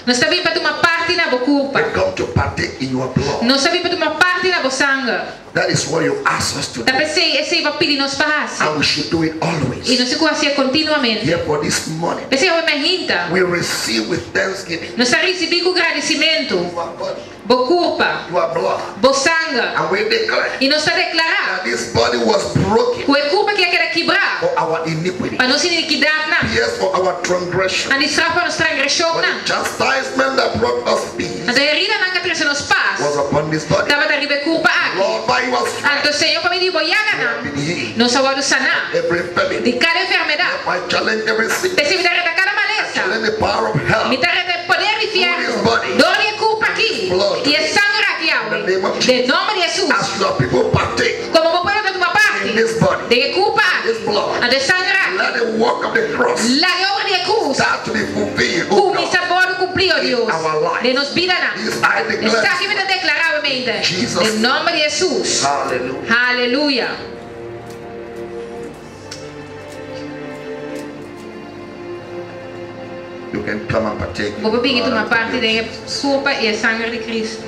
Não está bem para tomar parte na bocupa. They come to partake in your blood. Não está bem para tomar parte na boçanga. That is what you ask us to do. Da pensei, esse vai pedir nos faz. And we should do it E always. não se conhecia continuamente. Therefore, this morning, Pensei, eu me rinta. we receive with thanksgiving Nós recebemos com agradecimento. your body, Bocupa, your blood. boçanga. And we declare E nós está declarar that this body was broken que o culpa que quer quebrar for our iniquity, para nossa iniquidade, não. yes, for our transgression. A estrada para nossa transgressão, For the não. chastisement that brought us peace A herida não que trouxe nos paz. was upon this body. Estava da riba culpa aqui. Lord, by your Alto stripes, Senhor, para me dizer, boiaga, we have não. been healed. Não só o sanar. Every infirmity, De cada enfermidade. I challenge every sickness, Pensei, me dar da cada maleza. challenge the power of hell. Me dar da poder de fierro. Dor e culpa aqui. E é sangue aqui, de nome de Jesus. As your people partake Como vou poder dar uma in parte this body, de culpa, this blood, a de sangue, let the work of the cross la obra de cruz, start to be fulfilled. Oh o mi God, sabor cumprido, Deus, de nos vida na. this I Está aqui declare. me declarar, mente, Jesus. em nome de Jesus. Hallelujah. Aleluia. You can come and partake. Vou pedir uma parte da culpa e a sangue de Cristo.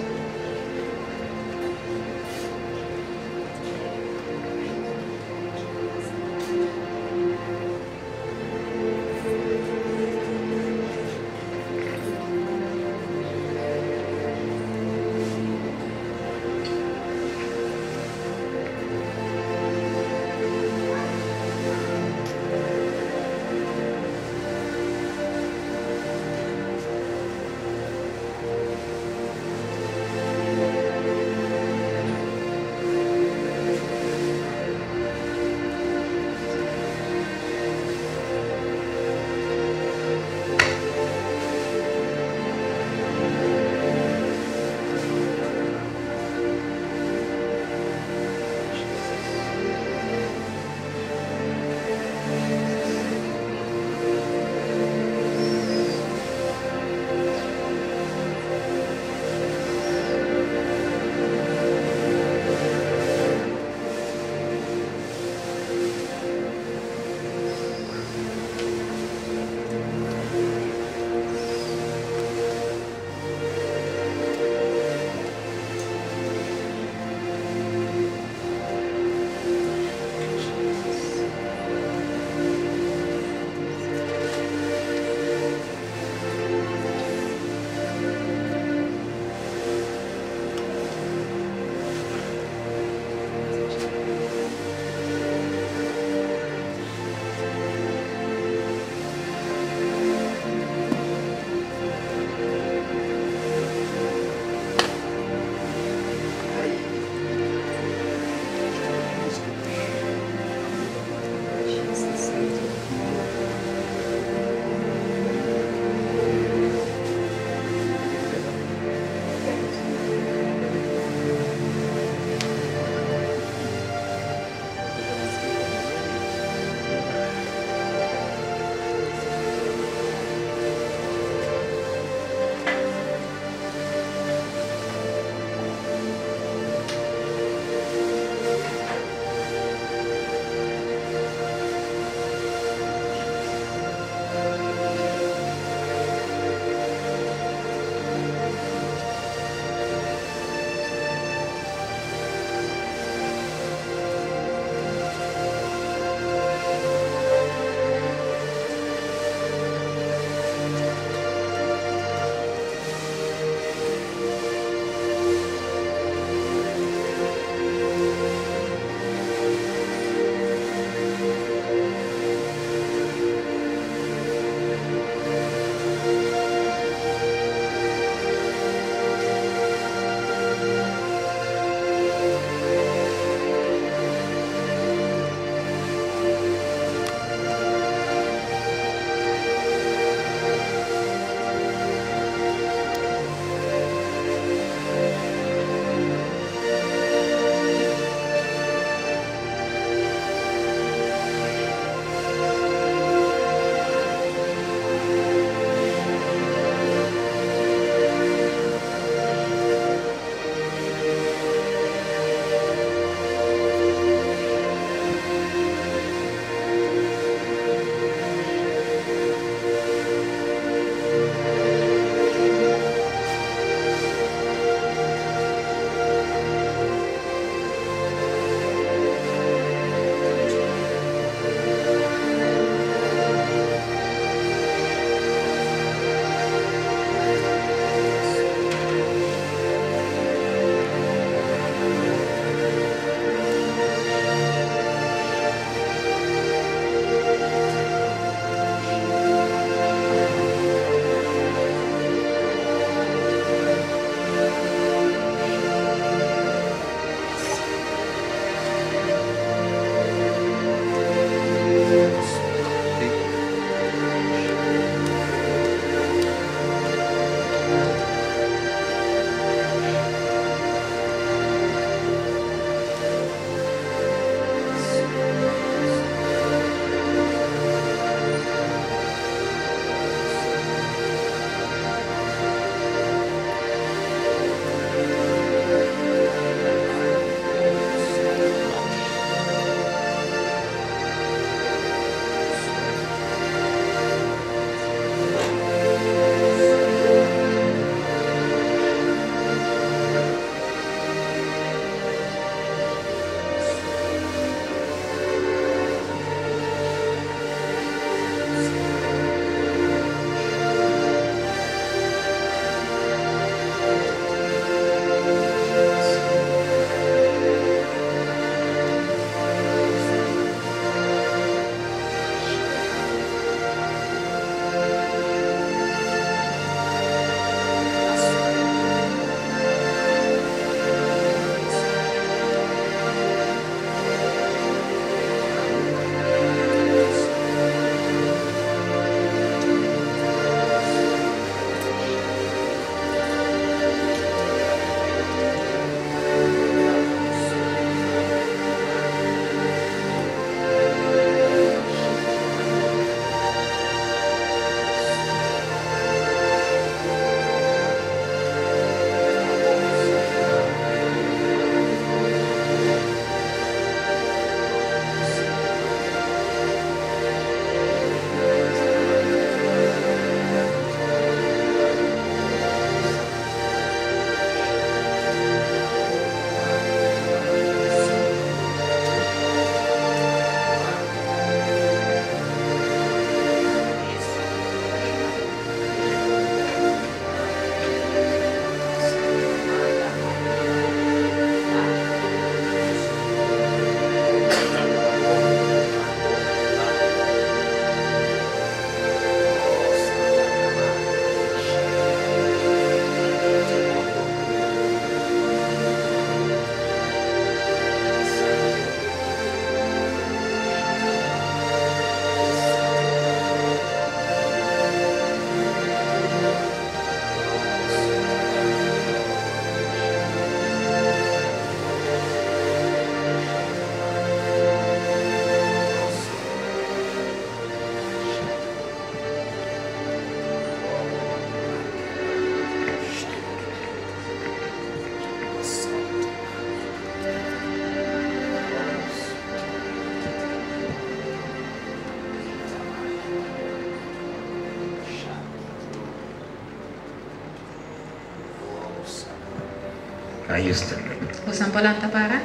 Are you still? Usang palanta para.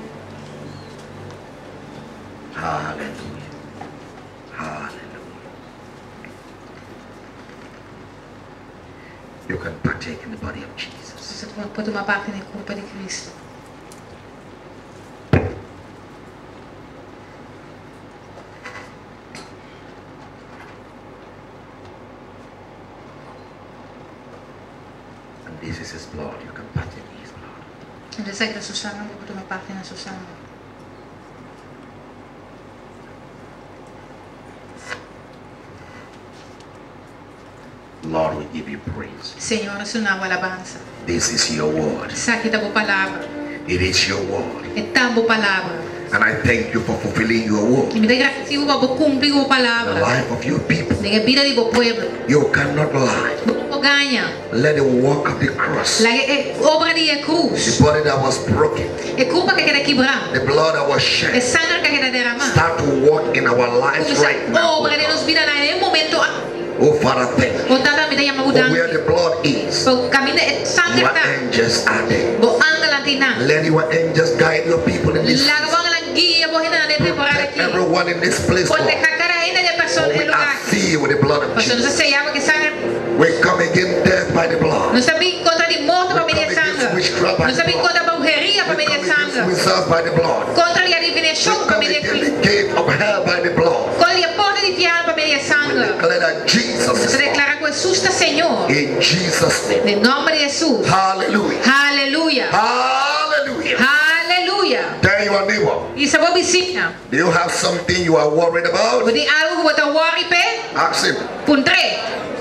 Hallelujah. Hallelujah. You can partake in the body of Jesus. Você pode tomar parte do corpo de Cristo. And this is his blood. You can partake in his blood. Essa é a sua sangue, você pode tomar parte da sua sangue. Lord, we give you praise. Senhor, o Senhor alabança. This is your word. Essa aqui é a boa palavra. It is your word. É tão boa palavra. And I thank you for fulfilling your word. E me dá graças para cumprir a The palavra. life of your people. Na vida do povo. You cannot lie. Não ganha. Let the work of the cross, La obra de cruz. the body that was broken, É culpa que queda quebrar. the blood that was É shed, sangue que queda derramar. start to work in our lives right now. Obra de nos vida em momento. Oh Father, thank you. O tata me dá For mudança. where the blood is, O caminho é sangue your tá. angels are there. O anga latina. Let your angels guide your people in this La place. gabang lang guia bo hina na temporada Protect aqui. everyone in this place, Quando Lord. kakara ainda de pessoa For em we lugar. are filled with the blood of Pastor, não Jesus. sei se que sangue. We come against death by the blood. Não sabia contra de morte para medir sangue. Não sabia contra a brujeria para We medir come against sangue. wizards by the blood. Contra a We adivinhação para come medir against sangue. the gate of hell by the blood. Contra a porta de diabo para medir We sangue. declare that Jesus Você is Lord. declara que Jesus está Senhor. In Jesus' name. Em nome de Jesus. Hallelujah. Aleluia. Hallelujah. Aleluia. Tell your neighbor, E sa boa vizinha. do you have something you are worried about? Você tem algo que você worry pe? Ask him. Puntre.